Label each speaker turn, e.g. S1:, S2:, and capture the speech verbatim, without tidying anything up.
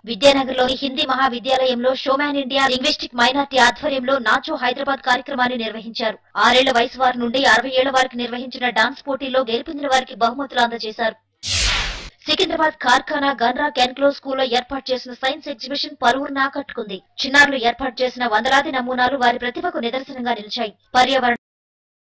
S1: విద్యానగర్లోని హిందీ మహావిద్యాలయంలో showman India linguistic minority ఆధ్వర్యంలో నాచో హైదరాబాద్ కార్యక్రమాన్ని నిర్వహించారు. ఆరేళ్ల వయసు వారి నుండి అరవై ఏళ్ల వారికి నిర్వహించిన డాన్స్ పోటీల్లో గెలుపొందిన వారికి బహుమతులు అందజేశారు. సికింద్రాబాద్ కార్ఖానా గన్రా కెన్క్లో స్కూల్లో ఏర్పాటు చేసిన సైన్స్ ఎగ్జిబిషన్ పలువురిని ఆకట్టుకుంది. చిన్నారులు ఏర్పాటు చేసిన వందలాది నమూనాలు వారి ప్రతిభకు నిదర్శనంగా నిలిచాయి. పర్యావరణ